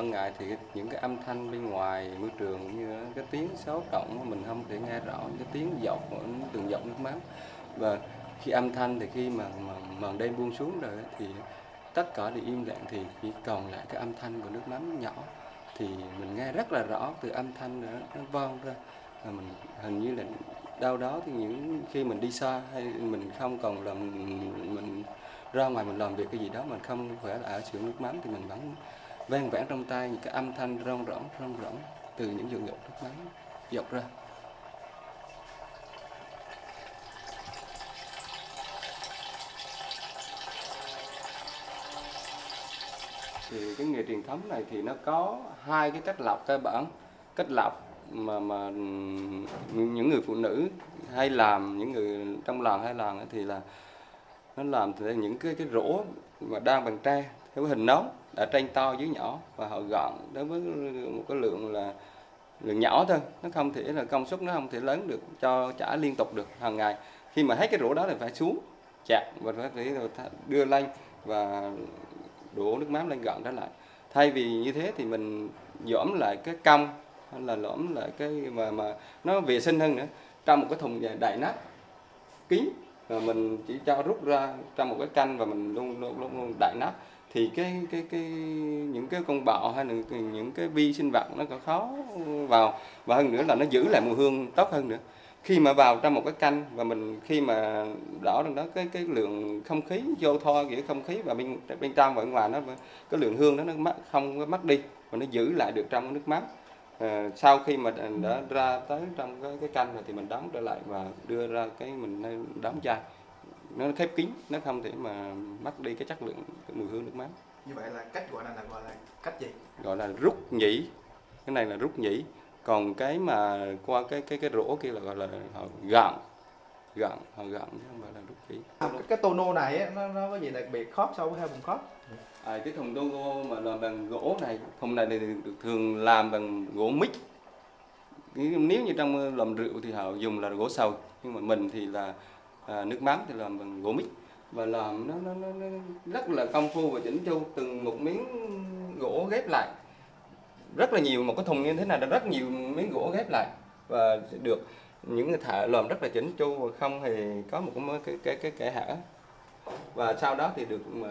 ban ngày thì những cái âm thanh bên ngoài môi trường cũng như cái tiếng sáo động mình không thể nghe rõ cái tiếng giọt của từng giọt nước mắm. Và khi âm thanh thì khi mà màn đêm buông xuống rồi thì tất cả đều im lặng, thì chỉ còn lại cái âm thanh của nước mắm nhỏ, thì mình nghe rất là rõ từ âm thanh nó vang ra. Và mình hình như là đâu đó thì những khi mình đi xa hay mình không còn làm, mình ra ngoài mình làm việc cái gì đó mình không phải là ở xưởng nước mắm thì mình vẫn vang vẳng trong tay những cái âm thanh rong rỗng từ những giọt nước mắm dọc ra. Thì cái nghề truyền thống này thì nó có hai cái cách lọc cơ bản. Cách lọc mà những người phụ nữ hay làm, những người trong làng hay làm thì là nó làm từ những cái rổ mà đan bằng tre theo hình nón, ở trên to dưới nhỏ, và họ gọn đối với một cái lượng nhỏ thôi, nó không thể là công suất nó không thể lớn được cho chả liên tục được hàng ngày. Khi mà hết cái rổ đó thì phải xuống chặt và phải đưa lên và đổ nước mắm lên gọn trở lại. Thay vì như thế thì mình dõm lại cái cong hay là lõm lại cái mà nó vệ sinh hơn nữa, trong một cái thùng đầy nắp kín, và mình chỉ cho rút ra trong một cái canh và mình luôn đậy nắp, thì những cái con bọ hay là những cái vi sinh vật nó có khó vào, và hơn nữa là nó giữ lại mùi hương tốt hơn nữa. Khi mà vào trong một cái canh và mình khi mà đỏ trong đó cái lượng không khí vô thoa, kiểu không khí và bên trong và bên ngoài nó, cái lượng hương đó nó không có mất đi và nó giữ lại được trong cái nước mắm. Sau khi mà đã ra tới trong cái canh rồi thì mình đóng trở lại và đưa ra cái mình đóng chai, nó khép kín, nó không thể mà mất đi cái chất lượng, cái mùi hương nước mắm. Như vậy là cách gọi là cách gì? Gọi là rút nhĩ. Cái này là rút nhĩ. Còn cái mà qua cái rổ kia là gọi là họ gạn chứ không phải là rút nhĩ. Cái tono này á, nó có gì đặc biệt khó so với hai vùng khác? Cái thùng tono mà làm bằng gỗ này, thùng này thì được thường làm bằng gỗ mít. Nếu như trong làm rượu thì họ dùng là gỗ sồi, nhưng mà mình thì là nước mắm thì làm bằng gỗ mít, và làm nó rất là công phu và chỉnh chu, từng một miếng gỗ ghép lại rất là nhiều. Một cái thùng như thế này là rất nhiều miếng gỗ ghép lại và được những người thợ làm rất là chỉnh chu và không hề có một cái kẽ hở. Và sau đó thì được mà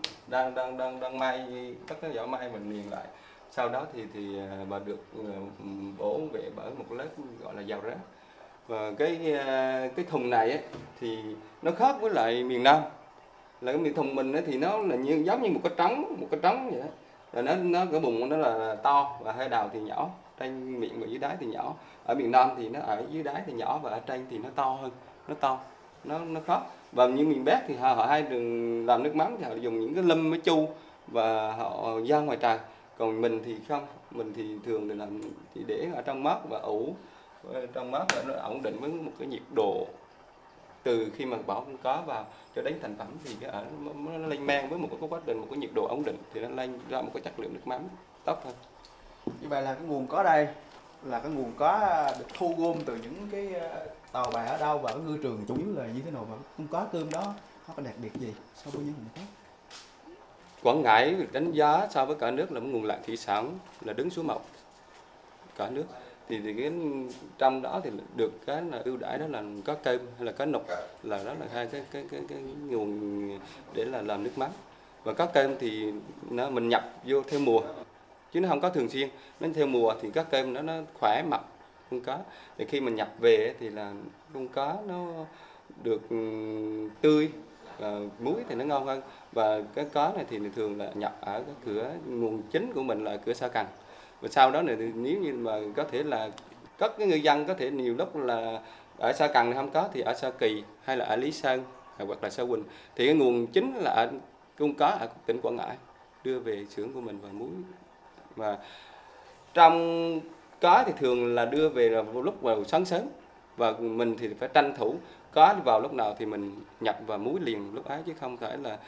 đang may tất cái vỏ may mình liền lại, sau đó thì mà được bổ vệ bởi một lớp gọi là dầu rác. Và cái thùng này ấy, thì nó khác với lại miền Nam, là cái miền thùng mình ấy, thì nó là giống như một cái trống vậy đó. Rồi nó cái bụng nó là to và hai đầu thì nhỏ, trên miệng và dưới đáy thì nhỏ. Ở miền Nam thì nó ở dưới đáy thì nhỏ và ở trên thì nó to hơn, nó khó. Và như miền Bắc thì họ hay đường làm nước mắm thì họ dùng những cái lâm với chu và họ ra ngoài trời. Còn mình thì không, mình thì thường là làm chỉ để ở trong mát và ủ trong mát và nó ổn định với một cái nhiệt độ từ khi mà bỏ con cá vào cho đến thành phẩm, thì cái ở nó lên men với một cái quá trình, một cái nhiệt độ ổn định thì nó lên ra một cái chất lượng nước mắm tốt hơn. Như vậy là cái nguồn cá đây là cái nguồn cá được thu gom từ những cái tàu bè ở đâu, và cái ngư trường chủ yếu là như thế nào, và con cá tôm đó nó có đặc biệt gì so với những vùng khác? Quảng Ngãi đánh giá so với cả nước là một nguồn lợi thủy sản là đứng số 1 cả nước. Thì cái trong đó thì được cái là ưu đãi đó là có cơm hay là có nục, là đó là hai cái nguồn để là làm nước mắm. Và có cơm thì mình nhập vô theo mùa chứ nó không có thường xuyên, nó theo mùa thì có cơm nó khỏe mập con cá. Thì khi mình nhập về thì là con cá nó được tươi, muối thì nó ngon hơn. Và cái cá này thì thường là nhập ở cái cửa nguồn chính của mình là cửa Sa Cần. Và sau đó này thì nếu như mà có thể là các cái ngư dân có thể nhiều lúc là ở Sa Cần không có thì ở Sa Kỳ hay là ở Lý Sơn hoặc là Sa Huỳnh, thì cái nguồn chính là ở con cá ở tỉnh Quảng Ngãi đưa về xưởng của mình và muối. Và trong cá thì thường là đưa về là lúc vào sáng sớm, và mình thì phải tranh thủ cá vào lúc nào thì mình nhập vào muối liền lúc ấy, chứ không phải là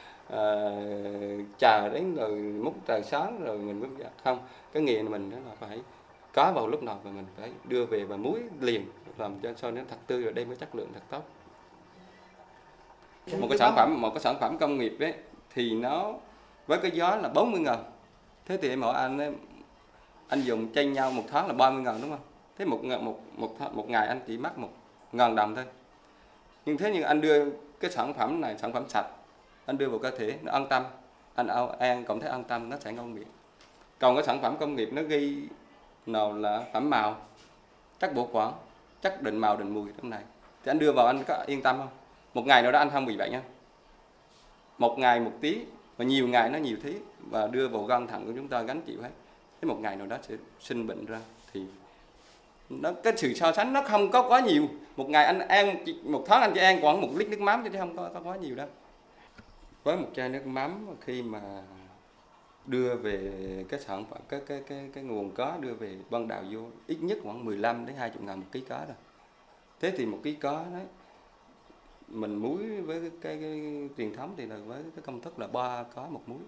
chờ đến rồi múc trời sáng rồi mình mới không. Cái nghề này mình đó là phải cá vào lúc nào và mình phải đưa về và muối liền, làm cho nó thật tươi và đem cái chất lượng thật tốt. Một cái sản phẩm công nghiệp ấy thì nó với cái giá là 40.000 Thế thì em hỏi anh ấy, anh dùng chênh nhau một tháng là 30.000 đúng không? Thế một ngày anh chỉ mất 1.000 đồng thôi. Nhưng thế nhưng anh đưa cái sản phẩm này, sản phẩm sạch, anh đưa vào cơ thể nó an tâm, anh cảm thấy an tâm, nó sẽ ngon miệng. Còn cái sản phẩm công nghiệp nó ghi nào là phẩm màu, chất bảo quản, chất định màu định mùi trong này, thì anh đưa vào anh có yên tâm không? Một ngày nào đó anh không bị bệnh nha. Một ngày một tí, và nhiều ngày nó nhiều tí, và đưa vào gan thận của chúng ta gánh chịu hết. Thế một ngày nào đó sẽ sinh bệnh ra thì nó cái sự so sánh nó không có quá nhiều. Một ngày anh ăn, một tháng anh chỉ ăn khoảng 1 lít nước mắm chứ không có quá nhiều đâu. Với một chai nước mắm khi mà đưa về cái sản phẩm cái nguồn cá đưa về ban đầu vô ít nhất khoảng 15 đến 20 ngàn một ký cá rồi. Thế thì một ký cá đấy mình muối với cái truyền thống thì là với cái công thức là 3 cá một muối,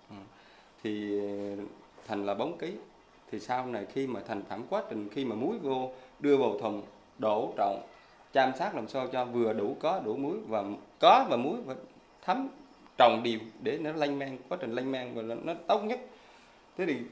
thì thành là 4 ký. Thì sau này khi mà thành phẩm quá trình khi mà muối vô đưa vào thùng đổ trộn chăm sóc làm sao cho vừa đủ cá đủ muối, và cá và muối phải thấm trồng đều để nó lanh men, quá trình lanh men và nó tốt nhất. Thế thì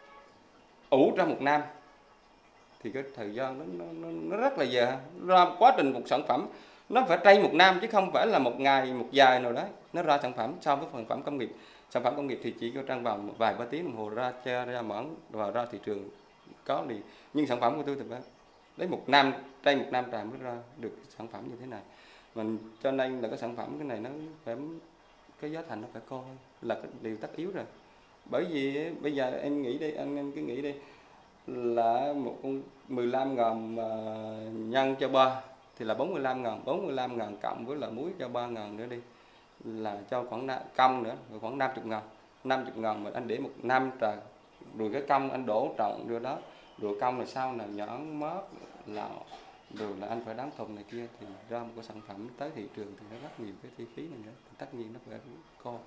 ủ ra 1 năm thì cái thời gian nó rất là dài, ra quá trình một sản phẩm nó phải trên 1 năm chứ không phải là 1 ngày 1 giờ nào đấy nó ra sản phẩm. So với sản phẩm công nghiệp, sản phẩm công nghiệp thì chỉ có trong vòng một vài ba tiếng đồng hồ ra món và ra thị trường có liền. Nhưng sản phẩm của tôi thì phải lấy 1 năm, trên 1 năm trời mới ra được sản phẩm như thế này. Mình cho nên là cái sản phẩm cái này nó phải cái giá thành nó phải cao hơn là cái điều tất yếu rồi. Bởi vì bây giờ em nghĩ đi, anh cứ nghĩ đi là một con 15.000 mà nhân cho 3 thì là 45.000, 45.000 cộng với là muối cho 3.000 nữa đi là cho khoảng công nữa khoảng 50.000, 50.000 mà anh để 1 năm trời, rồi cái công anh đổ trộn vô đó, rồi công là sau là nhãn mát lạo, rồi là anh phải bán thùng này kia thì ra một cái sản phẩm tới thị trường thì nó rất nhiều cái chi phí này nữa, tất nhiên nó phải cao,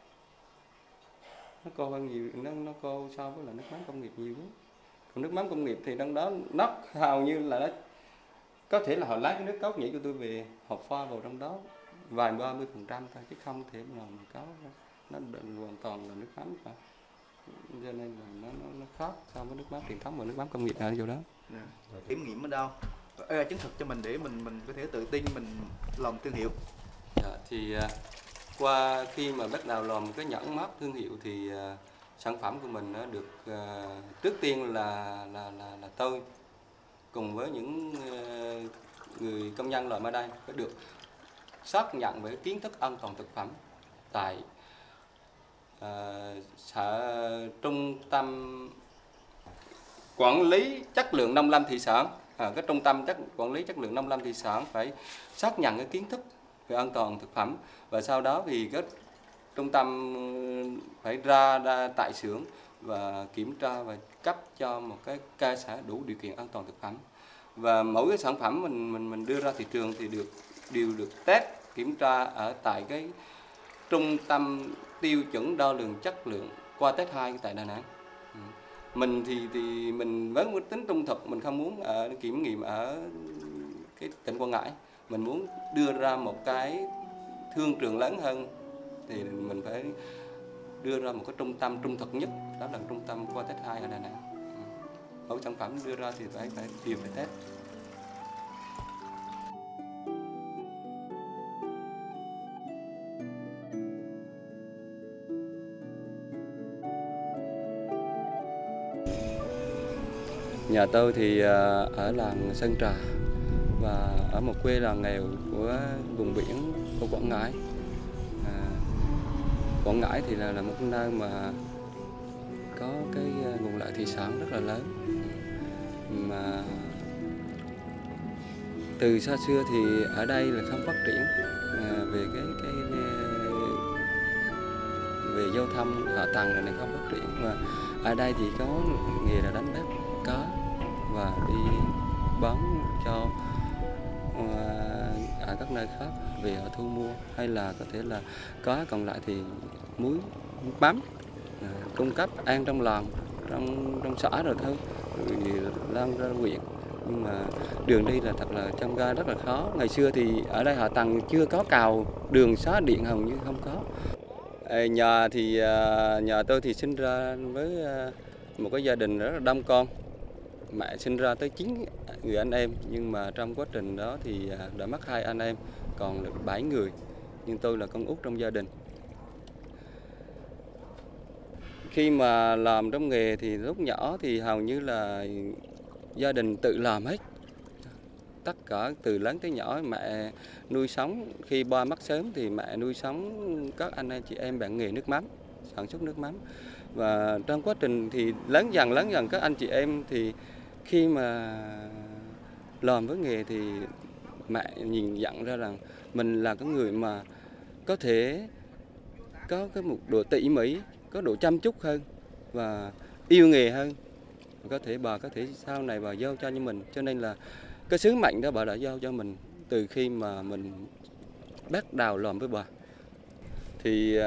nó cao hơn nhiều, nó cao so với là nước mắm công nghiệp nhiều lắm. Còn nước mắm công nghiệp thì trong đó nó hầu như là nó có thể là họ lấy cái nước cốt nhĩ của tôi về họ pha vào trong đó vài 30% thôi chứ không thể nào mà có nó hoàn toàn là nước mắm cả. Cho nên là nó khác so với nước mắm truyền thống và nước mắm công nghiệp ở chỗ đó. Kiểm nghiệm ở đâu? Chứng thực cho mình để mình có thể tự tin mình làm thương hiệu. Thì qua khi mà bắt đầu làm cái nhãn mác thương hiệu thì sản phẩm của mình nó được trước tiên là tôi cùng với những người công nhân làm ở đây phải được xác nhận về kiến thức an toàn thực phẩm tại trung tâm quản lý chất lượng nông lâm thủy sản. Cái trung tâm quản lý chất lượng nông lâm thủy sản phải xác nhận cái kiến thức về an toàn thực phẩm, và sau đó thì cái trung tâm phải ra tại xưởng và kiểm tra và cấp cho một cái cơ sở đủ điều kiện an toàn thực phẩm. Và mỗi cái sản phẩm mình đưa ra thị trường thì đều được test kiểm tra ở tại cái trung tâm tiêu chuẩn đo lường chất lượng qua test 2 tại Đà Nẵng. Mình thì mình với một tính trung thực, mình không muốn kiểm nghiệm ở cái tỉnh Quảng Ngãi, mình muốn đưa ra một cái thương trường lớn hơn thì mình phải đưa ra một cái trung tâm trung thực nhất, đó là trung tâm qua test 2 ở Đà Nẵng. Mỗi sản phẩm đưa ra thì phải test. Nhà tôi thì ở làng Sơn Trà và ở một quê làng nghèo của vùng biển của Quảng Ngãi. Quảng Ngãi thì là một nơi mà có cái nguồn lợi thủy sản rất là lớn, mà từ xa xưa thì ở đây là không phát triển về về giao thông hạ tầng này không phát triển, mà ở đây thì có nghề là đánh bắt cá và đi bán cho ở các nơi khác về họ thu mua, hay là có thể là cá còn lại thì muối mắm cung cấp ăn trong làng, trong xã rồi thôi, rồi lan ra huyện. Nhưng mà đường đi là thật là trong gai rất là khó. Ngày xưa thì ở đây hạ tầng chưa có cầu, đường xá điện hầu như không có. Nhà thì nhà tôi thì sinh ra với một cái gia đình rất là đông con. Mẹ sinh ra tới 9 người anh em, nhưng mà trong quá trình đó thì đã mất 2 anh em, còn được 7 người. Nhưng tôi là con út trong gia đình. Khi mà làm trong nghề thì lúc nhỏ thì hầu như là gia đình tự làm hết. Tất cả từ lớn tới nhỏ mẹ nuôi sống. Khi ba mất sớm thì mẹ nuôi sống các anh chị em bằng nghề nước mắm, sản xuất nước mắm. Và trong quá trình thì lớn dần các anh chị em thì khi mà làm với nghề thì mẹ nhìn nhận ra rằng mình là cái người mà có thể có một độ tỉ mỉ, có độ chăm chút hơn và yêu nghề hơn. Bà có thể sau này bà giao cho mình, cho nên là cái sứ mệnh đó bà đã giao cho mình từ khi mà mình bắt đầu làm với bà. Thì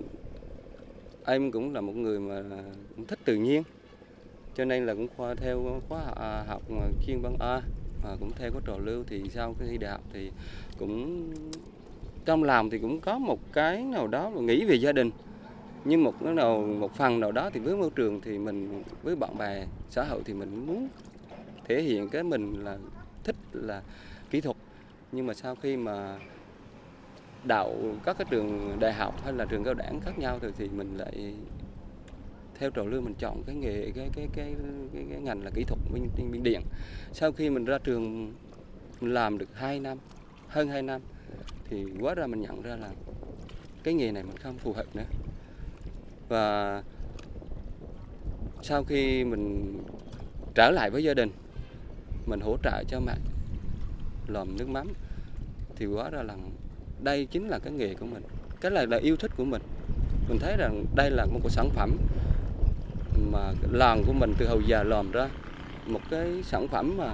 em cũng là một người mà cũng thích tự nhiên, cho nên là cũng theo khóa học chuyên văn A, cũng theo cái trào lưu. Thì sau khi thi đại học thì cũng trong làm thì cũng có một cái nào đó mà nghĩ về gia đình, nhưng một phần nào đó thì với môi trường thì mình với bạn bè xã hội thì mình muốn thể hiện cái mình là thích là kỹ thuật. Nhưng mà sau khi mà đậu các cái trường đại học hay là trường cao đẳng khác nhau thì mình lại theo trào lưu mình chọn cái nghề cái ngành là kỹ thuật bên điện. Sau khi mình ra trường mình làm được 2 năm, hơn 2 năm thì quá ra mình nhận ra là cái nghề này mình không phù hợp nữa. Và sau khi mình trở lại với gia đình, mình hỗ trợ cho mẹ làm nước mắm thì quá ra là đây chính là cái nghề của mình, cái này là yêu thích của mình. Mình thấy rằng đây là một cái sản phẩm mà làng của mình từ hồi giờ làm ra một cái sản phẩm mà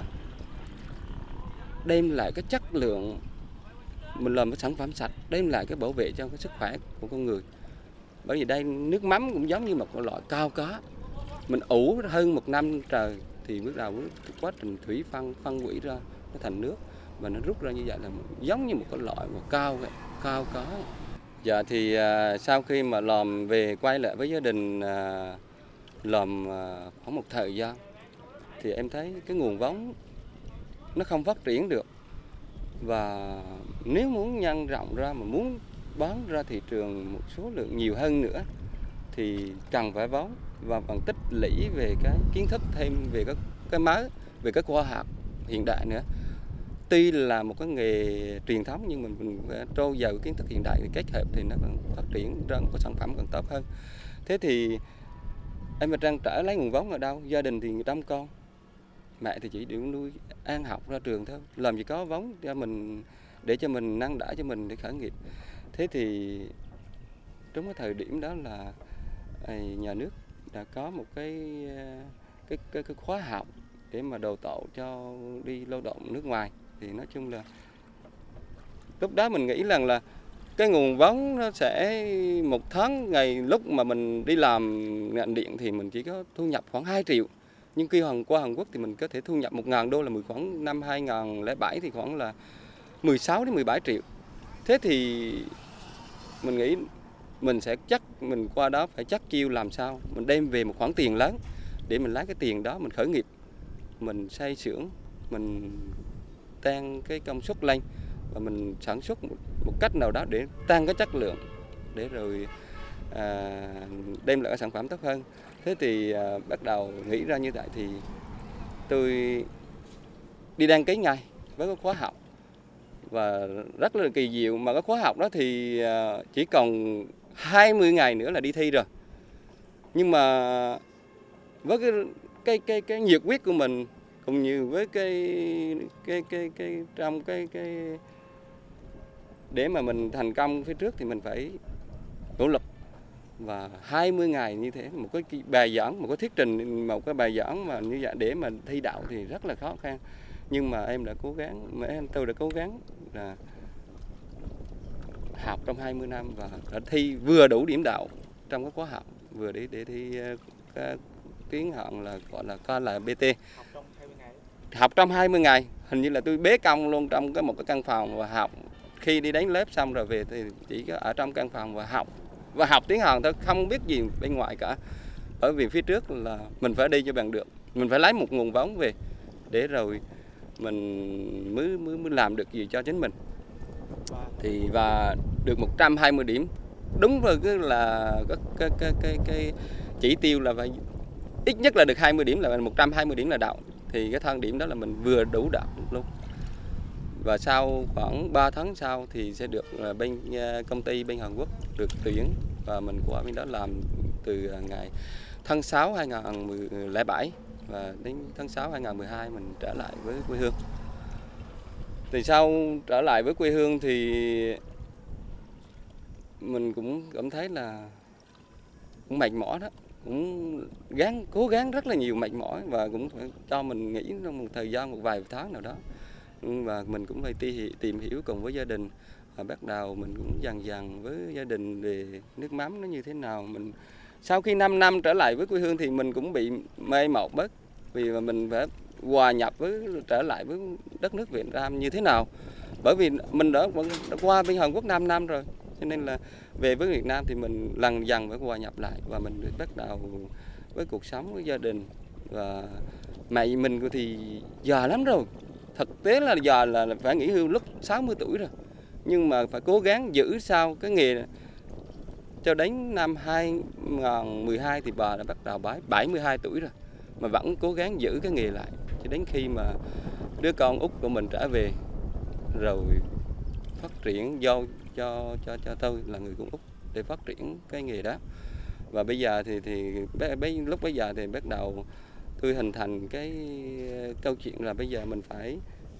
đem lại cái chất lượng, mình làm cái sản phẩm sạch, đem lại cái bảo vệ cho cái sức khỏe của con người. Bởi vì đây nước mắm cũng giống như một loại cao cá, mình ủ hơn 1 năm trời thì bước đầu quá trình thủy phân hủy ra nó thành nước và nó rút ra như vậy là giống như một cái loại mà cao cá. Dạ thì sau khi mà làm về quay lại với gia đình làm khoảng một thời gian thì em thấy cái nguồn vốn nó không phát triển được, và nếu muốn nhân rộng ra mà muốn bán ra thị trường một số lượng nhiều hơn nữa thì cần phải vốn và còn tích lũy về cái kiến thức thêm về cái mới, về cái khoa học hiện đại nữa. Tuy là một cái nghề truyền thống nhưng mình trau dồi kiến thức hiện đại thì kết hợp thì nó còn phát triển ra một cái sản phẩm còn tốt hơn. Thế thì em mà trăn trở lấy nguồn vốn ở đâu? Gia đình thì đông con, mẹ thì chỉ được nuôi ăn học ra trường thôi, làm gì có vốn cho mình để cho mình nâng đỡ cho mình để khởi nghiệp. Thế thì trong cái thời điểm đó là nhà nước đã có một cái khóa học để mà đào tạo cho đi lao động nước ngoài. Thì nói chung là lúc đó mình nghĩ rằng là cái nguồn vốn nó sẽ một tháng ngày lúc mà mình đi làm ngành điện thì mình chỉ có thu nhập khoảng 2 triệu. Nhưng khi qua Hàn Quốc thì mình có thể thu nhập 1.000 đô là khoảng năm 2007 thì khoảng là 16 đến 17 triệu. Thế thì mình nghĩ mình qua đó phải chắc chiêu làm sao mình đem về một khoản tiền lớn để mình lấy cái tiền đó mình khởi nghiệp, mình xây xưởng, mình tăng cái công suất lên và mình sản xuất một cách nào đó để tăng cái chất lượng để rồi đem lại cái sản phẩm tốt hơn. Thế thì bắt đầu nghĩ ra như vậy thì tôi đi đăng ký ngay với cái khóa học, và rất là kỳ diệu mà cái khóa học đó thì chỉ còn 20 ngày nữa là đi thi rồi. Nhưng mà với cái nhiệt huyết của mình cũng như với trong cái để mà mình thành công phía trước thì mình phải nỗ lực. Và 20 ngày như thế, một cái bài giảng, một cái thuyết trình, một cái bài giảng mà như vậy để mà thi đậu thì rất là khó khăn. Nhưng mà tôi đã cố gắng là học trong 20 năm và đã thi vừa đủ điểm đậu trong cái khóa học, vừa để thi tiến hạn là gọi là KLPT. Học trong 20 ngày, hình như là tôi bế công luôn trong một cái căn phòng và học. Khi đi đánh lớp xong rồi về thì chỉ có ở trong căn phòng và học và học tiếng Hàn thôi, không biết gì bên ngoài cả. Bởi vì phía trước là mình phải đi cho bằng được, mình phải lấy một nguồn vốn về để rồi mình mới làm được gì cho chính mình. Thì và được 120 điểm, đúng rồi, cứ là cái chỉ tiêu là phải ít nhất là được 20 điểm, là 120 điểm là đậu. Thì cái thang điểm đó là mình vừa đủ đậu luôn. Và sau khoảng 3 tháng sau thì sẽ được bên công ty bên Hàn Quốc được tuyển, và mình qua bên đó làm từ ngày tháng 6 2007 và đến tháng 6 2012 mình trở lại với quê hương. Thì sau trở lại với quê hương thì mình cũng cảm thấy là cũng mệt mỏi đó, cũng cố gắng rất là nhiều, mệt mỏi, và cũng phải cho mình nghỉ trong một thời gian, một vài tháng nào đó. Và mình cũng phải tìm hiểu cùng với gia đình, và bắt đầu mình cũng dần dần với gia đình về nước mắm nó như thế nào. Mình sau khi 5 năm trở lại với quê hương thì mình cũng bị mê mỏi bớt, vì mà mình phải hòa nhập trở lại với đất nước Việt Nam như thế nào. Bởi vì mình đã qua bên Hàn Quốc 5 năm rồi, cho nên là về với Việt Nam thì mình lần dần phải hòa nhập lại, và mình bắt đầu với cuộc sống với gia đình. Và mẹ mình thì già lắm rồi, thực tế là giờ là phải nghỉ hưu lúc 60 tuổi rồi, nhưng mà phải cố gắng giữ sao cái nghề này. Cho đến năm 2012 thì bà đã bắt đầu 72 tuổi rồi mà vẫn cố gắng giữ cái nghề lại, cho đến khi mà đứa con út của mình trở về rồi phát triển giao cho tôi là người con út để phát triển cái nghề đó. Và bây giờ thì lúc bây giờ thì bắt đầu tôi hình thành cái câu chuyện là bây giờ mình phải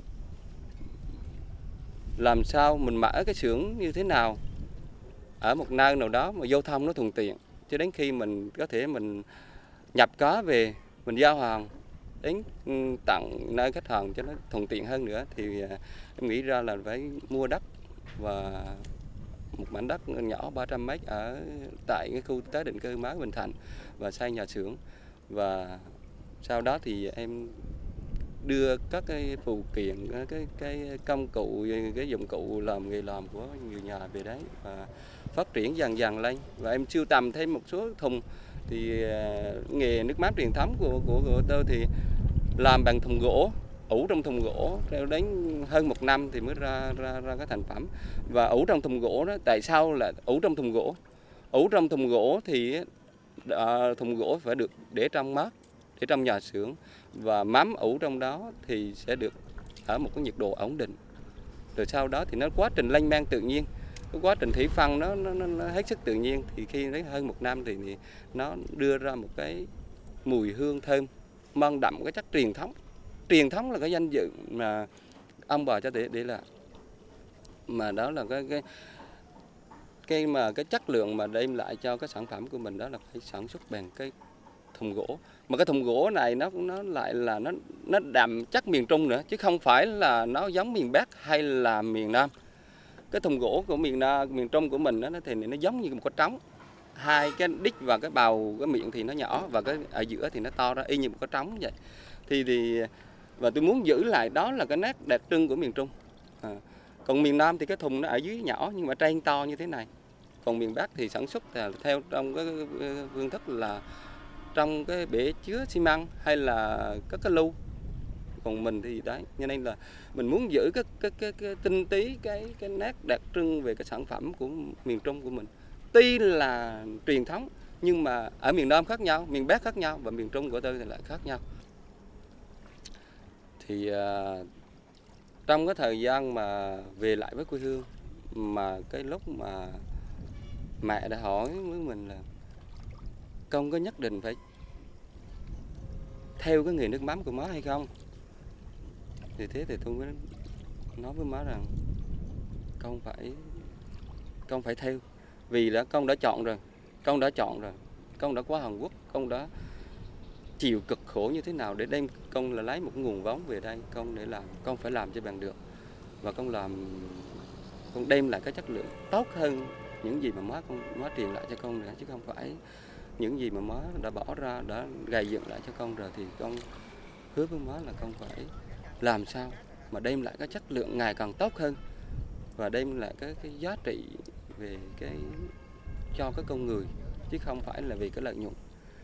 làm sao mình mở cái xưởng như thế nào ở một nơi nào đó mà giao thông nó thuận tiện, cho đến khi mình có thể mình nhập cá về, mình giao hàng đến tận nơi khách hàng cho nó thuận tiện hơn nữa. Thì em nghĩ ra là phải mua đất và một mảnh đất nhỏ 300 m ở tại cái khu tái định cư mới Bình Thạnh và xây nhà xưởng. Và sau đó thì em đưa các cái phụ kiện, cái công cụ, cái dụng cụ làm nghề làm của người nhà về đấy và phát triển dần dần lên. Và em sưu tầm thêm một số thùng. Thì nghề nước mắm truyền thống của tôi thì làm bằng thùng gỗ, ủ trong thùng gỗ theo đến hơn 1 năm thì mới ra cái thành phẩm. Và ủ trong thùng gỗ đó, tại sao là ủ trong thùng gỗ? Ủ trong thùng gỗ thì thùng gỗ phải được để trong mát, để trong nhà xưởng, và mắm ủ trong đó thì sẽ được ở một cái nhiệt độ ổn định. Rồi sau đó thì nó quá trình lanh men tự nhiên, cái quá trình thủy phân nó hết sức tự nhiên. Thì khi đến hơn 1 năm thì nó đưa ra một cái mùi hương thơm mang đậm cái chất truyền thống. Truyền thống là cái danh dự mà ông bà cho để là, mà đó là cái chất lượng mà đem lại cho cái sản phẩm của mình, đó là phải sản xuất bằng cái thùng gỗ. Mà cái thùng gỗ này nó lại là nó đậm chất miền Trung nữa, chứ không phải là nó giống miền Bắc hay là miền Nam. Cái thùng gỗ của miền Trung của mình đó, thì nó giống như một cái trống, hai cái đít và cái bầu, cái miệng thì nó nhỏ và cái ở giữa thì nó to ra y như một cái trống vậy. Và tôi muốn giữ lại đó là cái nét đặc trưng của miền Trung. Còn miền Nam thì cái thùng nó ở dưới nhỏ nhưng mà trên to như thế này. Còn miền Bắc thì sản xuất theo trong cái phương thức là trong cái bể chứa xi măng hay là các cái lu. Còn mình thì đấy, cho nên là mình muốn giữ cái tinh túy, cái nét đặc trưng về cái sản phẩm của miền Trung của mình. Tuy là truyền thống nhưng mà ở miền Nam khác nhau, miền Bắc khác nhau và miền Trung của tôi thì lại khác nhau. Thì trong cái thời gian mà về lại với quê hương, mà cái lúc mà mẹ đã hỏi với mình là con có nhất định phải theo cái nghề nước mắm của má hay không, thì tôi mới nói với má rằng con phải theo, vì là con đã chọn rồi, con đã qua Hàn Quốc, con đã chịu cực khổ như thế nào để đem con là lấy một nguồn vốn về đây, con để làm, con phải làm cho bằng được, và con đem lại cái chất lượng tốt hơn những gì mà má truyền lại cho con nữa, chứ không phải những gì mà má đã bỏ ra, đã gầy dựng lại cho con rồi. Thì con hứa với má là con phải làm sao mà đem lại cái chất lượng ngày càng tốt hơn và đem lại cái giá trị về cái cho các con người, chứ không phải là vì cái lợi nhuận.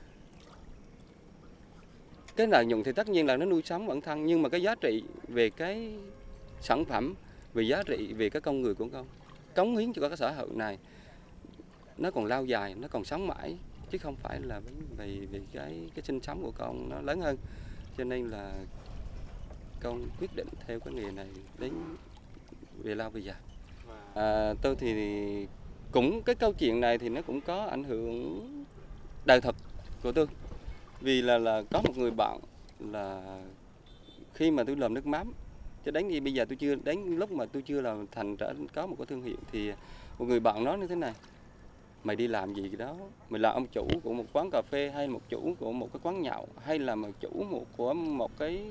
Cái lợi nhuận thì tất nhiên là nó nuôi sống bản thân, nhưng mà cái giá trị về cái sản phẩm, về giá trị về cái con người của con cống hiến cho cái xã hội này nó còn lâu dài, nó còn sống mãi, chứ không phải là vì cái sinh sống của con nó lớn hơn. Cho nên là con quyết định theo cái nghề này đến về lâu về dài. Tôi thì cũng cái câu chuyện này thì nó cũng có ảnh hưởng đời thật của tôi, vì là có một người bạn là khi mà tôi làm nước mắm cho đến bây giờ tôi chưa đến lúc mà tôi chưa làm thành có một cái thương hiệu, thì một người bạn nói như thế này: mày đi làm gì đó, mày là ông chủ của một quán cà phê, hay một chủ của một cái quán nhậu, hay là một chủ của một cái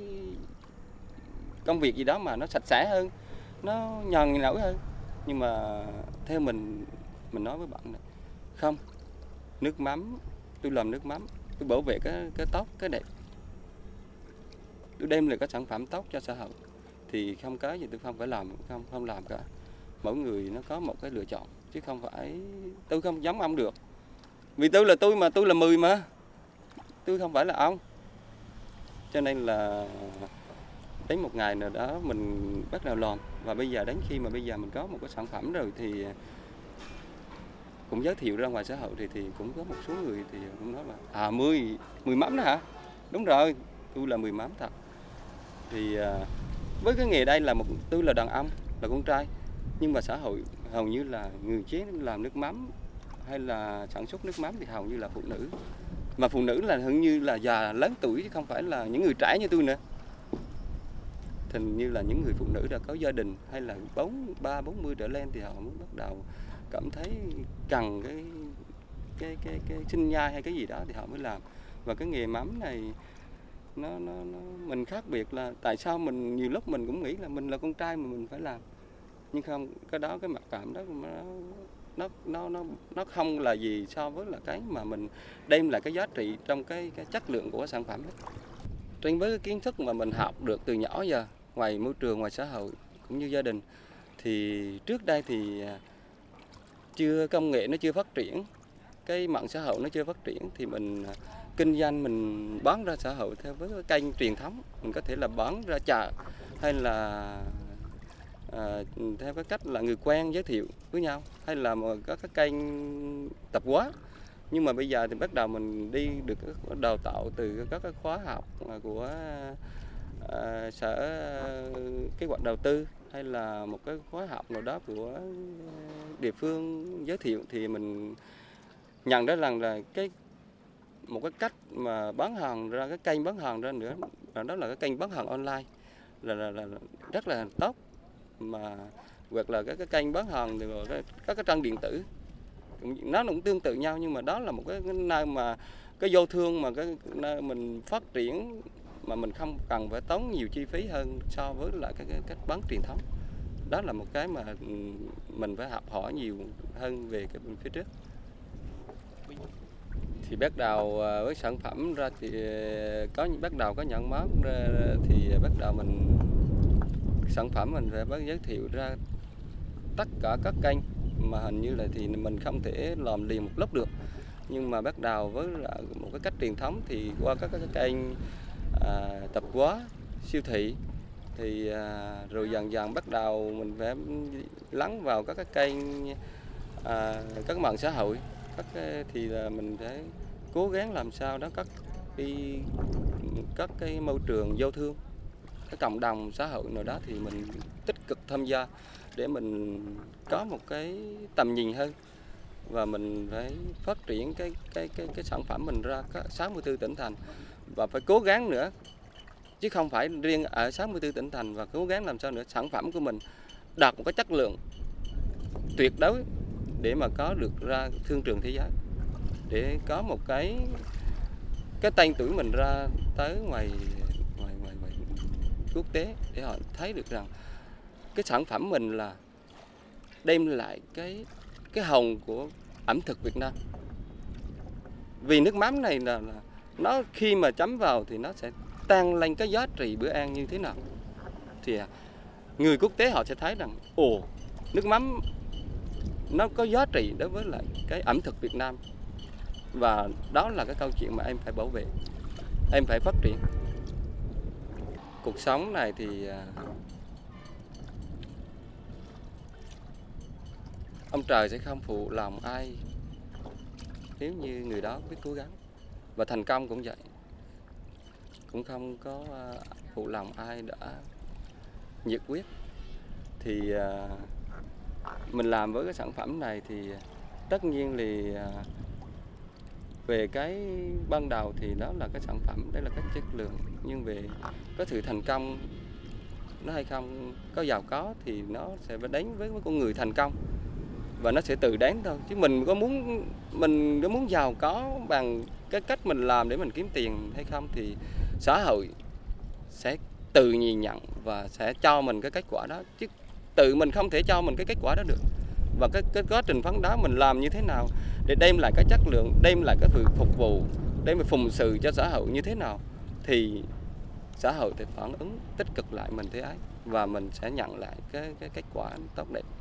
công việc gì đó mà nó sạch sẽ hơn, nó nhàn nhã hơn. Nhưng mà theo mình nói với bạn này, không, nước mắm, tôi làm nước mắm, tôi bảo vệ cái tốt, cái đẹp, tôi đem lại cái sản phẩm tốt cho xã hội, thì không có gì tôi không phải làm, không làm cả. Mỗi người nó có một cái lựa chọn, chứ không phải tôi không giống ông được, vì tôi là tôi mà, tôi là 10 mà, tôi không phải là ông. Cho nên là đến một ngày nào đó mình bắt đầu làm, và bây giờ đến khi mà bây giờ mình có một cái sản phẩm rồi thì cũng giới thiệu ra ngoài xã hội, thì cũng có một số người thì cũng nói là mười mắm đó hả? Đúng rồi, tôi là 10 mắm thật. Thì với cái nghề đây là tôi là đàn ông, là con trai, nhưng mà xã hội hầu như là người chế làm nước mắm hay là sản xuất nước mắm thì hầu như là phụ nữ, mà phụ nữ là hầu như là già lớn tuổi, chứ không phải là những người trẻ như tôi nữa. Hình như là những người phụ nữ đã có gia đình hay là 40 trở lên thì họ mới bắt đầu cảm thấy cần cái sinh nhai hay cái gì đó thì họ mới làm. Và cái nghề mắm này nó mình khác biệt là tại sao mình nhiều lúc mình cũng nghĩ là mình là con trai mà mình phải làm, nhưng không, cái đó, cái mặc cảm đó nó không là gì so với là cái mà mình đem lại cái giá trị trong cái chất lượng của cái sản phẩm đó. Trên với cái kiến thức mà mình học được từ nhỏ giờ, ngoài môi trường, ngoài xã hội cũng như gia đình, thì trước đây thì công nghệ nó chưa phát triển, cái mạng xã hội nó chưa phát triển, thì mình kinh doanh, mình bán ra xã hội theo với cái kênh truyền thống, mình có thể là bán ra chợ, hay là theo cái cách là người quen giới thiệu với nhau, hay là có cái kênh tập hóa. Nhưng mà bây giờ thì bắt đầu mình đi được đào tạo từ các cái khóa học của sở kế hoạch đầu tư, hay là một cái khóa học nào đó của địa phương giới thiệu, thì mình nhận ra rằng là một cái cách mà bán hàng ra, cái kênh bán hàng ra nữa, đó là cái kênh bán hàng online là rất là tốt. Mà hoặc là cái kênh bán hàng thì các cái trang điện tử nó cũng tương tự nhau, nhưng mà đó là một cái nơi mà cái vô thương, mà cái nơi mình phát triển mà mình không cần phải tốn nhiều chi phí hơn so với lại cái cách bán truyền thống. Đó là một cái mà mình phải học hỏi nhiều hơn về cái bên phía trước. Thì bắt đầu với sản phẩm ra thì bắt đầu có nhãn mác ra, thì bắt đầu mình sản phẩm mình phải giới thiệu ra tất cả các kênh, mà hình như là thì mình không thể làm liền một lúc được. Nhưng mà bắt đầu với một cái cách truyền thống thì qua các cái kênh tập hóa, siêu thị, thì rồi dần dần bắt đầu mình phải lắng vào các cái kênh các mạng xã hội, thì là mình phải cố gắng làm sao đó các cái môi trường giao thương, cái cộng đồng xã hội nào đó thì mình tích cực tham gia để mình có một cái tầm nhìn hơn, và mình phải phát triển cái sản phẩm mình ra các 64 tỉnh thành, và phải cố gắng nữa, chứ không phải riêng ở 64 tỉnh thành, và cố gắng làm sao nữa sản phẩm của mình đạt một cái chất lượng tuyệt đối để mà có được ra thương trường thế giới, để có một cái tên tuổi mình ra tới ngoài quốc tế, để họ thấy được rằng cái sản phẩm mình là đem lại cái hồn của ẩm thực Việt Nam. Vì nước mắm này là nó khi mà chấm vào thì nó sẽ tăng lên cái giá trị bữa ăn như thế nào, thì người quốc tế họ sẽ thấy rằng nước mắm nó có giá trị đối với lại cái ẩm thực Việt Nam. Và đó là cái câu chuyện mà em phải bảo vệ, em phải phát triển. Cuộc sống này thì ông trời sẽ không phụ lòng ai nếu như người đó biết cố gắng. Và thành công cũng vậy, cũng không có phụ lòng ai đã nhiệt huyết. Thì mình làm với cái sản phẩm này thì tất nhiên thì về cái ban đầu thì đó là cái sản phẩm, đây là cái chất lượng, nhưng về có sự thành công nó hay không, có giàu có thì nó sẽ đến với con người thành công và nó sẽ tự đến thôi. Chứ mình có muốn giàu có bằng cái cách mình làm để mình kiếm tiền hay không thì xã hội sẽ tự nhìn nhận và sẽ cho mình cái kết quả đó, chứ tự mình không thể cho mình cái kết quả đó được. Và cái quá trình phấn đấu mình làm như thế nào để đem lại cái chất lượng, đem lại cái phục vụ, đem lại phụng sự cho xã hội như thế nào thì xã hội thì phản ứng tích cực lại mình thế ấy, và mình sẽ nhận lại cái kết quả tốt đẹp.